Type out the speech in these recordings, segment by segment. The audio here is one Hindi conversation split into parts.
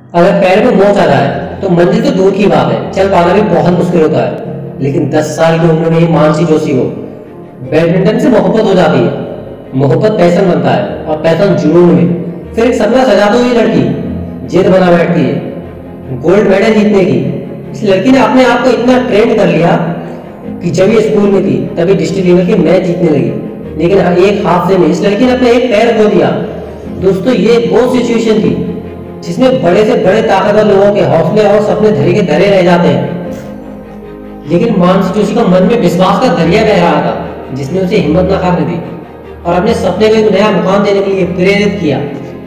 अगर पैर में मोच आ जाए तो मंजिल तो दूर की बात है, चल पाना भी बहुत मुश्किल होता है। लेकिन 10 साल की उम्र में ये मानसी जोशी को बैडमिंटन से मोहब्बत हो जाती है। मोहब्बत पैशन बनता है और पैशन जुनून में फिर एक सपना सजा दो। ये लड़की जिद बना बैठती है गोल्ड मेडल जीतने की। इस लड़की ने अपने आप को इतना ट्रेंड कर लिया कि जब ये स्कूल में थी तभी डिस्ट्रिक्ट लेवल के मैच जीतने लगी। लेकिन एक हादसे में इस लड़की ने अपना एक पैर खो दिया। दोस्तों, ये वो सिचुएशन थी जिसमें बड़े से बड़े ताकतवर लोगों के हौसले और सपने धरे के धरे रह जाते हैं। लेकिन मानसी जोशी का मन में विश्वास का दरिया बह रहा था जिसने उसे हिम्मत न करने दी और अपने सपने को एक नया मुकाम देने के लिए प्रेरित किया।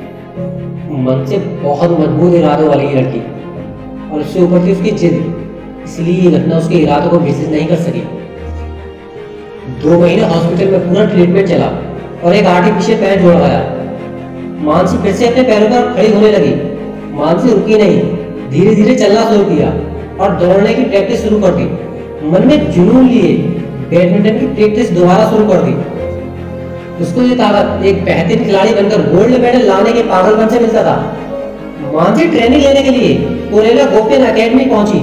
मन से बहुत मजबूत इरादों वाली ये लड़की और उससे ऊपर थी उसकी जिद, इसलिए ये घटना उसके इरादों को विचलित नहीं कर सकी। 2 महीने हॉस्पिटल में पूरा ट्रीटमेंट चला और एक आर्टिफिशियल पैर जोड़ा गया। मानसी फिर से अपने पैरों पर खड़ी होने लगी। मानसी रुकी नहीं, धीरे धीरे चलना शुरू किया और दौड़ने की प्रैक्टिस शुरू कर दी। मन में जुनून लिए बैडमिंटन की प्रैक्टिस दोबारा शुरू कर दी। उसको ये ताकत एक बेहतरीन खिलाड़ी बनकर गोल्ड मेडल लाने के पागलपन से मिलता था। मानसी ट्रेनिंग लेने के लिए कोरेला गोपियन एकेडमी पहुंची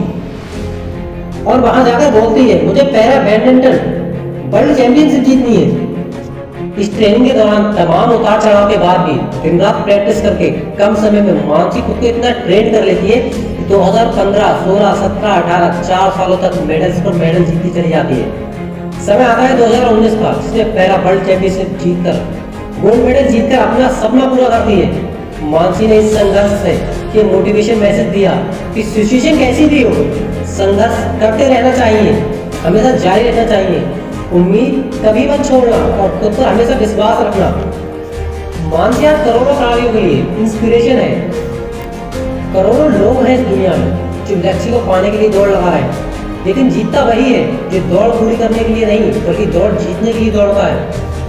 और वहां जाकर बोलती है, मुझे पैरा बैडमिंटन वर्ल्ड चैंपियनशिप जीतनी है। इस ट्रेनिंग के दौरान तमाम उतार चढ़ाव के बाद भी दिन रात प्रैक्टिस करके कम समय में मानसी खुद को इतना ट्रेन कर लेती है कि 2015, 16, 17, 18 4 सालों तक मेडल्स पर मेडल जीतती चली जाती है। समय आता है 2019 का, जिसमें पैरा वर्ल्ड चैंपियनशिप जीतकर गोल्ड मेडल जीतकर अपना सपना पूरा करती है। मानसी ने इस संघर्ष से ये मोटिवेशन मैसेज दिया कि सिचुएशन कैसी भी हो, संघर्ष करते रहना चाहिए, हमेशा जारी रहना चाहिए, उम्मीद कभी मत छोड़ना और खुद पर हमेशा विश्वास रखना। मानसी आज करोड़ों खिलाड़ियों के लिए इंस्पिरेशन है। करोड़ों लोग हैं इस दुनिया में जो लक्ष्य को पाने के लिए दौड़ लगा रहे हैं, लेकिन जीतता वही है जो दौड़ पूरी करने के लिए नहीं बल्कि दौड़ जीतने के लिए दौड़ता है।